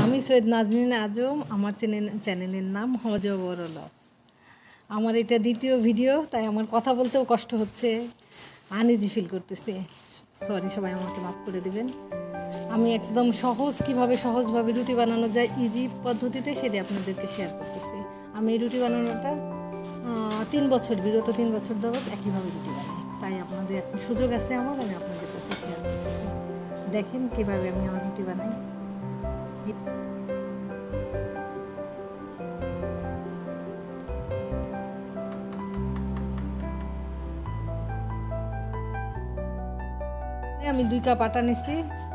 আমি সৈয়দ নাজনীন আজম। আমার চ্যানেলের নাম হজ বরল। আমার এটা দ্বিতীয় ভিডিও, তাই আমার কথা বলতেও কষ্ট হচ্ছে, আনইজি ফিল করতেছি। সরি, সবাই আমাকে মাফ করে দিবেন। আমি একদম সহজভাবে রুটি বানানো যায় ইজি পদ্ধতিতে, সেটা আপনাদেরকে শেয়ার করতেছি। আমি এই রুটি বানানোটা বিগত 3 বছর যাবত একইভাবে রুটি বানাই, তাই আপনাদের এখন সুযোগ আছে আমি আপনাদের কাছে শেয়ার করতেছি। দেখেন কীভাবে আমি আমার রুটি বানাই। আমি 2 কাপ আটা নিচ্ছি।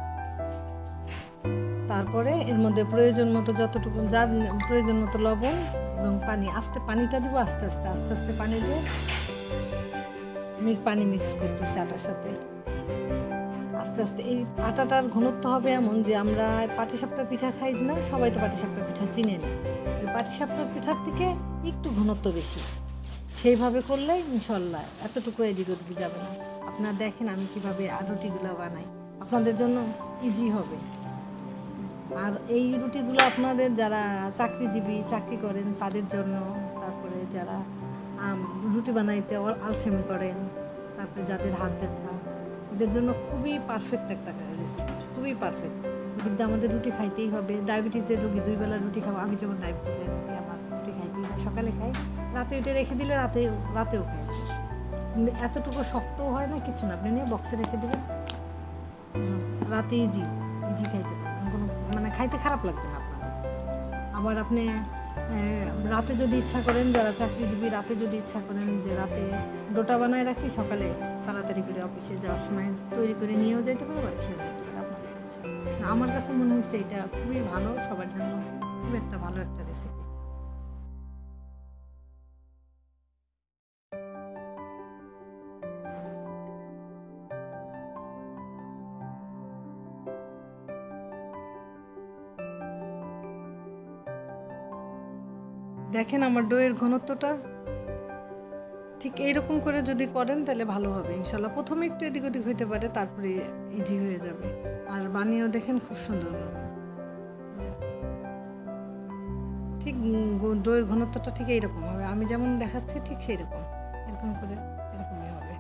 তারপরে এর মধ্যে প্রয়োজন মতো যার প্রয়োজন মতো লবণ এবং পানি। পানিটা দিব আস্তে আস্তে পানি দিয়ে পানি মিক্স করতেছি আটার সাথে আস্তে। এই আটাটার ঘনত্ব হবে এমন যে আমরা পাটিসাপটা পিঠা খাই না, সবাই তো পাটিসাপটা পিঠা চিনে না। ওই পাটিসাপটার পিঠার থেকে একটু ঘনত্ব বেশি, সেইভাবে করলে ইনশাল্লাহ এতটুকু এদিক ওদিক যাবে না। আপনারা দেখেন আমি কিভাবে রুটিগুলো বানাই, আপনাদের জন্য ইজি হবে। আর এই রুটিগুলো আপনাদের যারা চাকরি করেন তাদের জন্য, তারপরে যারা রুটি বানাইতে আলসেমি করেন, তারপরে যাদের হাত ব্যথা, এদের জন্য খুবই পারফেক্ট একটা রেসিপি, খুবই পারফেক্ট। কিন্তু আমাদের রুটি খাইতেই হবে। ডায়াবেটিসের রুগী 2 বেলা রুটি খাবো। আমি যেমন ডায়াবেটিসের রুগী, আমার রুটি খাইতেই হয়। সকালে খাই, রাতে ওইটা রেখে দিলে রাতেও খাই। কিন্তু এতটুকু শক্তও হয় না, কিছু না। আপনি নিয়ে বক্সে রেখে দেবেন, রাতে ইজি খাইতে পারবেন, কোনো খাইতে খারাপ লাগবে না আপনাদের। আবার আপনি রাতে যদি ইচ্ছা করেন, যারা চাকরিজীবী, রাতে যদি ইচ্ছা করেন যে রাতে ডোটা বানায় রাখি, সকালে তাড়াতাড়ি করে অফিসে যাওয়ার সময় তৈরি করে নিয়েও যেতে পারবো, আর খেয়ে যেতে পারবো আপনাদের ইচ্ছা। আমার কাছে মনে হয়েছে এটা খুবই ভালো, সবার জন্য খুব একটা ভালো একটা রেসিপি। দেখেন আমার ডোয়ের ঘনত্বটা ঠিক এইরকম করে যদি করেন তাহলে ভালো হবে ইনশাল্লাহ। প্রথমে একটু এদিক ওদিক হইতে পারে, তারপরে ইজি হয়ে যাবে। আর বানিয়েও দেখেন খুব সুন্দর। ঠিক ডোয়ের ঘনত্বটা ঠিক এইরকম হবে, আমি যেমন দেখাচ্ছি ঠিক সেই রকম, এরকম করে এরকমই হবে।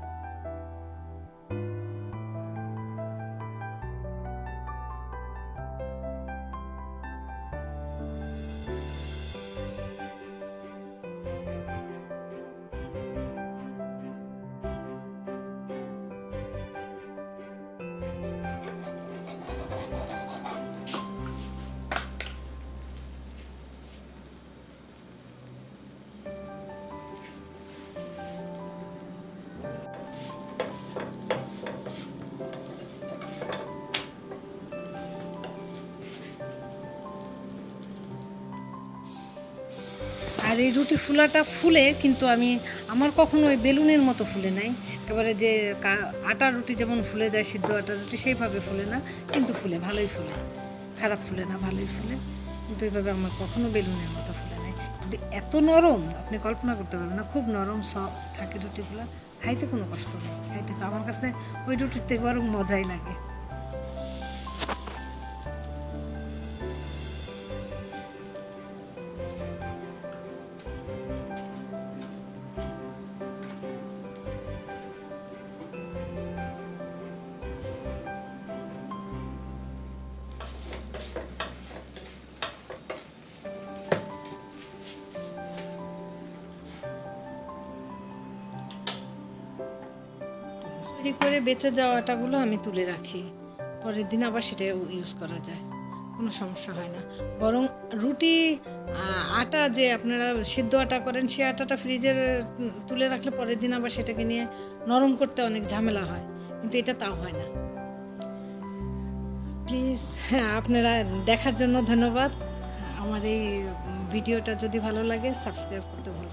আর এই রুটি ফুলে কিন্তু আমার কখনো ওই বেলুনের মতো ফুলে নাই। একেবারে যে আটার রুটি যেমন ফুলে যায়, সিদ্ধ আটার রুটি সেইভাবে ফুলে না, কিন্তু ভালোই ফুলে, খারাপ ফুলে না, ভালোই ফুলে। কিন্তু এইভাবে আমার কখনো বেলুনের মতো ফুলে নাই। কিন্তু এত নরম আপনি কল্পনা করতে পারবেন না, খুব নরম সফট থাকে রুটিগুলো, খাইতে কোনো কষ্ট নেই। আমার কাছে ওই রুটির থেকে বরং মজাই লাগে। তৈরি করে বেঁচে যাওয়া আটাগুলো আমি তুলে রাখি, পরের দিন আবার সেটা ইউজ করা যায়, কোনো সমস্যা হয় না। বরং রুটি আটা যে আপনারা সিদ্ধ আটা করেন, সে আটাটা ফ্রিজে তুলে রাখলে পরের দিন আবার সেটাকে নিয়ে নরম করতে অনেক ঝামেলা হয়, কিন্তু এটা তাও হয় না। প্লিজ আপনারা দেখার জন্য ধন্যবাদ। আমার এই ভিডিওটা যদি ভালো লাগে সাবস্ক্রাইব করতে ভুলবেন না।